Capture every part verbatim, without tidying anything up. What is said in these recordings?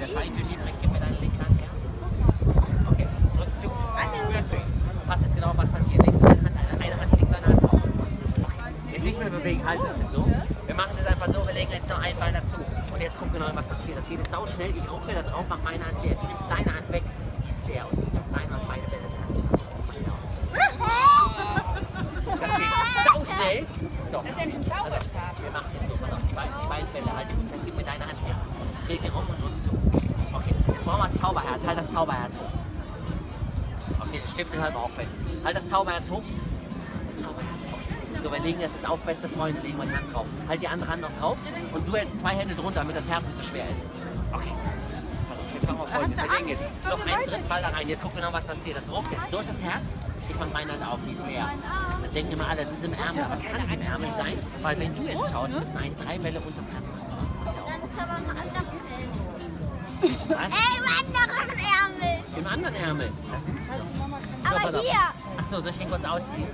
das war intuitiv, gib mir deine linke Hand her. Okay, drück zu. Spürst du ihn? Was ist genau, was passiert? Legst du eine Hand, eine, eine Hand, legst du eine Hand drauf. Okay, jetzt nicht mehr bewegen, also es ist so. Wir machen es einfach so, wir legen jetzt noch ein Bein dazu. Und jetzt guck genau, was passiert. Das geht jetzt sau schnell, ich rucke da drauf, mach meine Hand leer. Du nimmst deine Hand weg, die ist leer. Und du nimmst deine Hand, beide Bälle in der Hand. Das geht sau schnell. So. Das ist nämlich ein Zauberstab. Also, wir machen jetzt so, pass auf, die beiden, die beiden Bälle, halt die gut fest, gib mir deine Hand her. Dreh sie rum und drück zu. Okay, jetzt brauchen wir das Zauberherz, halt das Zauberherz hoch. Okay, den Stift halten wir auch fest. Halt das Zauberherz hoch. Das Zauberherz hoch. So, wir legen das jetzt auf, beste Freunde, legen wir die Hand drauf. Halt die andere Hand noch drauf und du hältst zwei Hände drunter, damit das Herz nicht so schwer ist. Okay. Also, jetzt machen wir folgendes. Wir legen jetzt noch einen dritten Ball da rein. Jetzt gucken wir noch, was passiert. Das ruckt jetzt durch das Herz. Ich mach meine Hand auf, die ist leer. Dann denken immer alle, das ist im Ärmel. Aber es kann nicht im Ärmel sein, weil wenn du jetzt schaust, müssen eigentlich drei Bälle unterm Herz sein. Was? Ey, im anderen Ärmel! Im anderen Ärmel? Das sind zwei. Aber so, hier! Achso, soll ich den kurz ausziehen?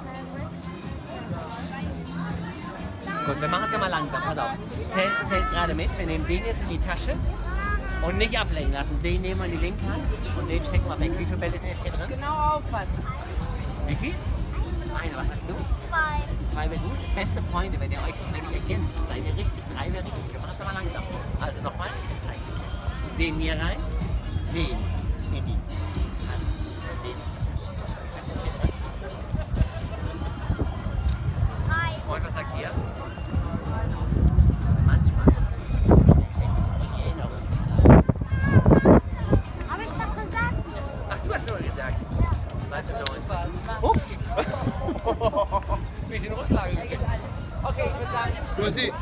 Gut, wir machen es ja mal langsam. Pass auf. Zählt, zählt gerade mit. Wir nehmen den jetzt in die Tasche und nicht ablenken lassen. Den nehmen wir in die linke Hand und den stecken wir weg. Wie viele Bälle sind jetzt hier drin? Genau aufpassen. Wie viel? Eine, was sagst du? Zwei. Zwei wäre gut. Beste Freunde, wenn ihr euch nämlich ergänzt, seid ihr richtig. Drei wäre richtig. Wir machen es aber langsam. Also nochmal, ich zeige. Den hier rein, den in die Hand, den in die Tasche. Drei. Und was sagt ihr? Manchmal ist es so schnell, die Erinnerung. Hab ich doch gesagt? Ach, du hast nur gesagt. Warte noch uns. Ups! Bisschen Rücklage. Okay, ich würde sagen. Kuzey.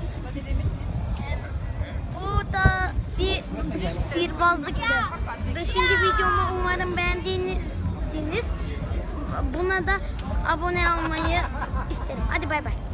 Bu da bir sihirbazlıktı. Beşinci videomu umarım beğendiğiniz. Buna da abone olmayı isterim. Hadi bay bay.